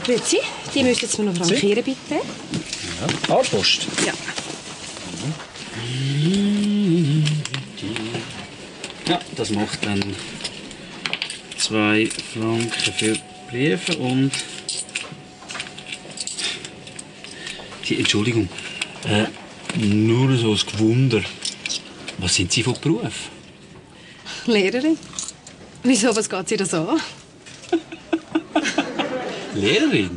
Grüezi, die müssen Sie mir noch frankieren, bitte. Ja, A-Post. Ja. Ja, das macht dann 2 Franken für Briefe und... Entschuldigung, nur so ein Gewunder. Was sind Sie von Beruf? Lehrerin. Wieso, was geht Sie das an? Lehrerin?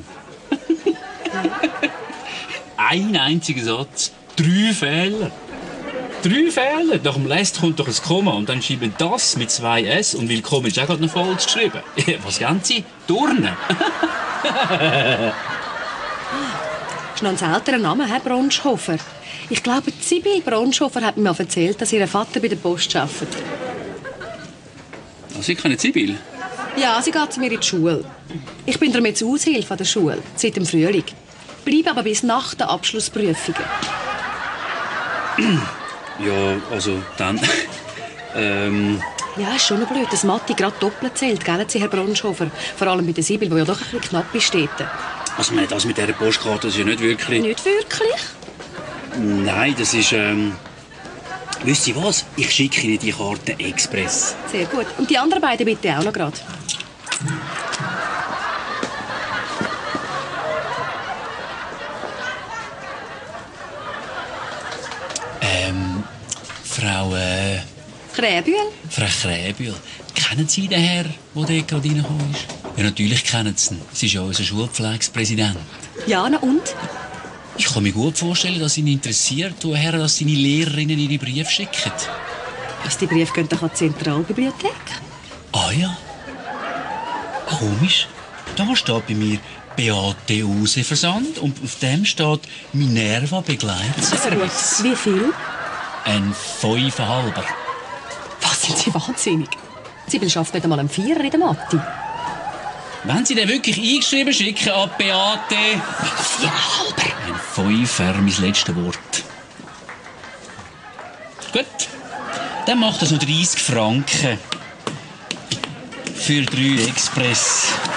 Ein einziger Satz, 3 Fehler. 3 Fehler. Nach dem Lest kommt doch ein Komma und dann schreiben das mit 2 S und Willkommen ist auch gerade noch falsch geschrieben. Was gehen Sie? Turnen? Das ist noch ein älterer Name, Herr Bronschhofer. Ich glaube, Sibyl Bronschhofer hat mir mal erzählt, dass ihr Vater bei der Post arbeitet. Sie kennen Sibyl? Ja, sie geht zu mir in die Schule. Ich bin damit Aushilfe an der Schule, seit dem Frühling. Bleibe aber bis nach den Abschlussprüfungen. Ja, also dann... Ja, ist schon noch blöd, dass Matti gerade doppelt zählt, gell, Sie, Herr Bronschhofer? Vor allem bei der Sibyl, die ja doch ein bisschen knapp ist. Also, das mit dieser Postkarte ist ja nicht wirklich... Nicht wirklich? Nein, das ist... Wisst Sie was? Ich schicke Ihnen die Karte express. Sehr gut. Und die anderen beiden bitte auch noch gerade. Frau... Kräbühl? Frau Kräbühl, kennen Sie den Herrn, der dort gerade reingekommen ist? Ja, natürlich kennen Sie ihn. Sie ist ja unser Schulpflegspräsident. Ja, na und? Ich kann mir gut vorstellen, dass ihn interessiert, woher dass seine Lehrerinnen ihre Briefe schicken. Also die Briefe gehen doch an die Zentralbibliothek. Ah ja. Komisch. Da steht bei mir Beate Use Versand und auf dem steht Minerva Begleitservice. Wie viel? Ein 5,5. Was, sind Sie wahnsinnig? Sibyl schafft nicht einmal einen 4er in der Mathe. Wenn Sie den wirklich eingeschrieben schicken an Beate... 4,5. Ein 5er, mein letztes Wort. Gut. Dann macht das noch 30 Franken. Für 3 Express.